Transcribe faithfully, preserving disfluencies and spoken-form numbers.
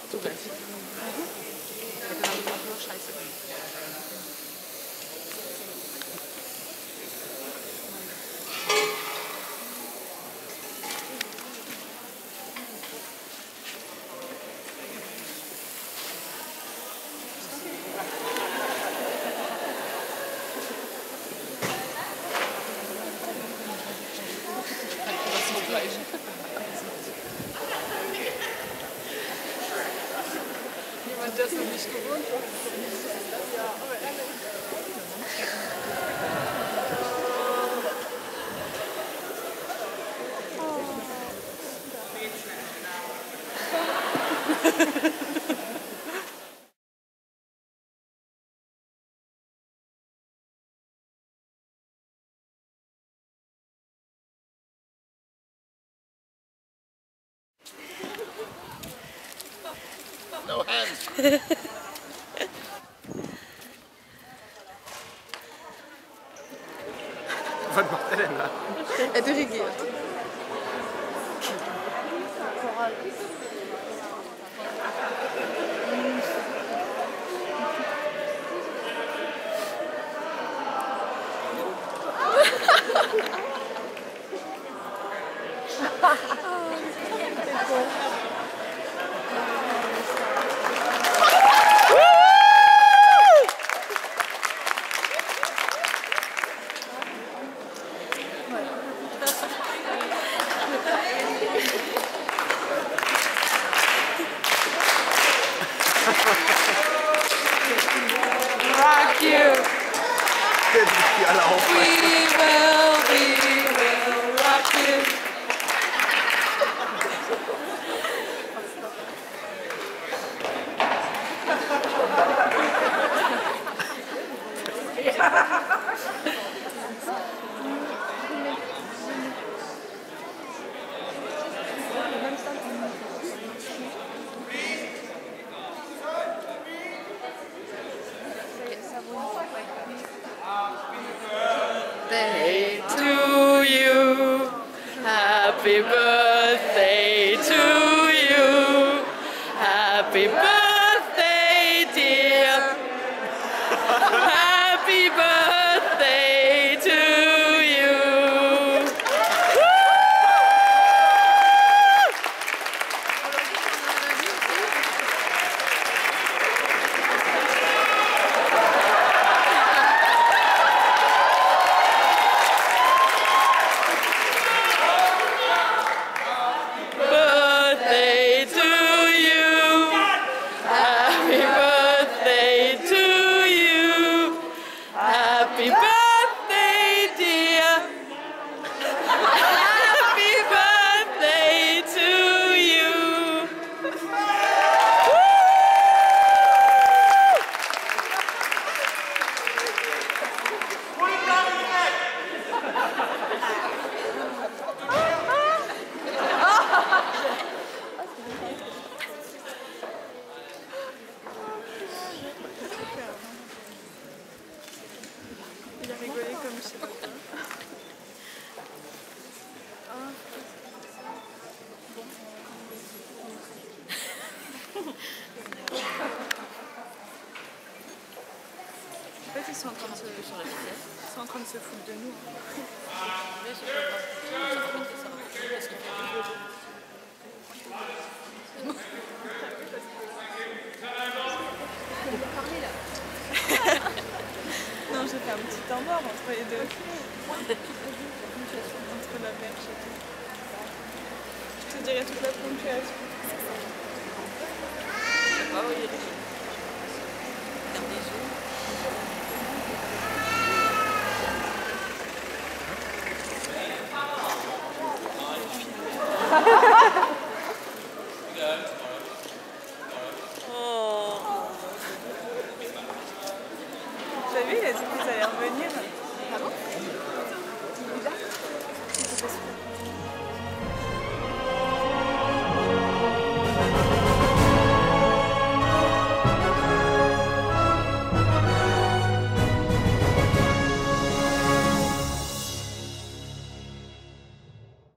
Zulässig. Hätte dann einfach nur Scheiße bringen. Jemand, der es noch nicht gewohnt ist. Ja, aber ehrlich. No hands. Was macht er denn da? Er dirigiert. Rock you! Die alle aufpassen. We will, we will rock you! Birthday to you. Happy birthday to you. Happy birthday, dear. Happy birthday to you. Birthday to you. Happy birthday to you. Happy birthday, dear. Happy birthday to you. Il a rigolé comme je sais pas quoi. En fait, ils sont en train de se, sur la vitesse. Ils sont en train de se foutre de nous. Mais c'est pas grave. Ça va monter, ça va monter. Parce qu'il Non, j'ai fait un petit temps mort entre les deux. Entre la perche et tout. Je te dirai toute la ponctuation. Je sais pas où il est. Regarde des yeux. T'as vu, il a dit qu'ils allaient revenir. Ah bon?